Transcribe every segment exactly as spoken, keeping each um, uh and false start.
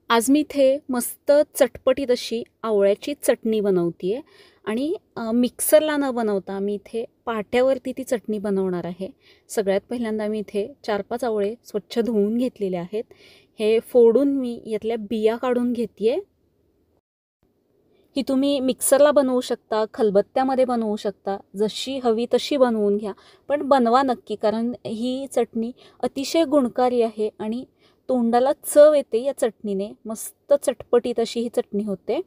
आज मी इथे मस्त चटपटीत अशी आवळ्याची चटणी बनवते आहे आणि अ, मिक्सरला न बनवता मी इथे पाट्यावरती ती चटणी बनवणार आहे। सगळ्यात पहिल्यांदा मी इथे चार पाच आवळे स्वच्छ धुवून घेतलेले आहेत। हे फोडून मी यातल्या बिया काढून घेते आहे। ही तुम्ही मिक्सरला बनवू शकता, खलबत्त्यामध्ये बनवू शकता, जशी हवी तशी बनवून घ्या, पण बनवा नक्की, कारण ही चटणी अतिशय गुणकारी आहे आणि तोंडाला चव येते या चटणीने। मस्त चटपटीत अशी ही चटणी होते।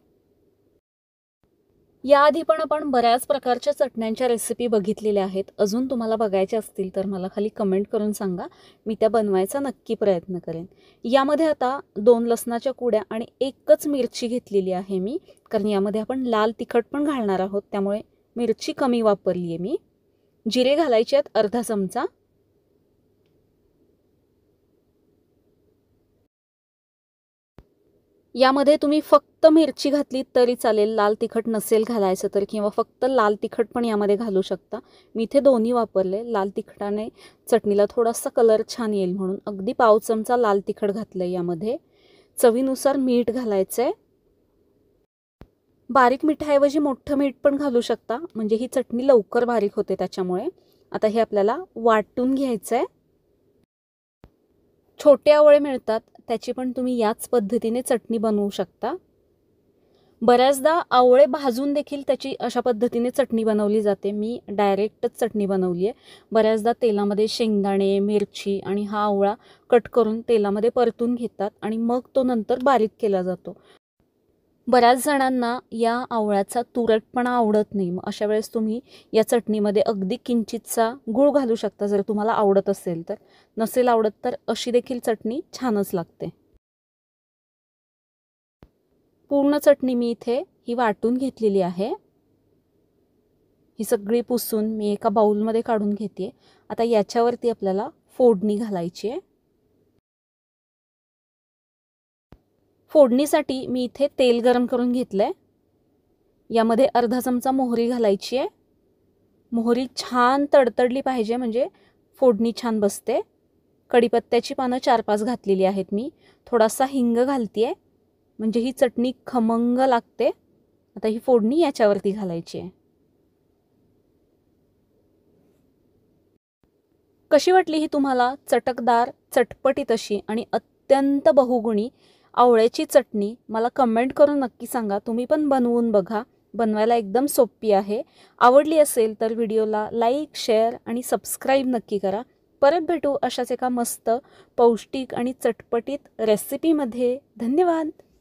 याआधी पण आपण बऱ्याच प्रकारच्या चटण्यांच्या रेसिपी बघितलेल्या आहेत। अजून तुम्हाला बघायच्या असतील तर मला खाली कमेंट करून सांगा, मी त्या बनवायचा नक्की प्रयत्न करेन। यामध्ये आता दोन लसणाच्या कुड्या आणि एकच मिरची घेतलेली आहे मी, कारण यामध्ये आपण लाल तिखट पण घालणार आहोत, त्यामुळे मिरची कमी वापरली आहे मी। जिरे घालायचे आहेत अर्धा चमचा। यामध्ये तुम्ही फक्त मिरची घातली तरी चालेल, लाल तिखट नसेल घालायचं तर, किंवा फक्त लाल तिखट पण यामध्ये घालू शकता। मी इथे दोन्ही वापरले। लाल तिखटाने चटणीला थोडासा कलर छान येईल म्हणून अगदी पाव चमचा लाल तिखट घातलं यामध्ये। चवीनुसार मीठ घालायचं आहे। बारीक मिठाऐवजी मोठं मीठ पण घालू शकता, म्हणजे ही चटणी लवकर बारीक होते त्याच्यामुळे। आता हे आपल्याला वाटून घ्यायचं आहे। छोटे आवळे मिळतात, त्याची पण तुम्ही याच पद्धतीने चटणी बनवू शकता। बऱ्याचदा आवळे भाजून देखील त्याची अशा पद्धतीने चटणी बनवली जाते। मी डायरेक्टच चटणी बनवली आहे। बऱ्याचदा तेलामध्ये शेंगदाणे, मिरची आणि हा आवळा कट करून तेलामध्ये परतून घेतात आणि मग तो नंतर बारीक केला जातो। बऱ्याच जणांना या आवळ्याचा तुरटपणा आवडत नाही, मग अशा वेळेस तुम्ही या चटणीमध्ये अगदी किंचितसा गूळ घालू शकता, जर तुम्हाला आवडत असेल तर। नसेल आवडत तर अशी देखील चटणी छानच लागते। पूर्ण चटणी मी इथे ही वाटून घेतलेली आहे। ही सगळी पुसून मी एका बाउलमध्ये काढून घेते। आता याच्यावरती आपल्याला फोडणी घालायची आहे। फोडणीसाठी मी इथे तेल गरम करून घेतलंय। यामध्ये अर्धा चमचा मोहरी घालायची आहे। मोहरी छान तडतडली पाहिजे, म्हणजे फोडणी छान बसते। कढीपत्त्याची पानं चार पाच घातलेली आहेत मी। थोडासा हिंग घालते, म्हणजे ही चटणी खमंग लागते। आता ही फोडणी याच्यावरती घालायची आहे। कशी वाटली ही तुम्हाला चटकदार, चटपटीत अशी आणि अत्यंत बहुगुणी आवळ्याची चटणी? मला कमेंट करून नक्की सांगा। तुम्ही पण बनवून बघा, बनवायला एकदम सोपी आहे। आवडली असेल तर व्हिडिओला लाईक, शेअर आणि सबस्क्राईब नक्की करा। परत भेटू अशाच एका मस्त, पौष्टिक आणि चटपटीत रेसिपीमध्ये। धन्यवाद।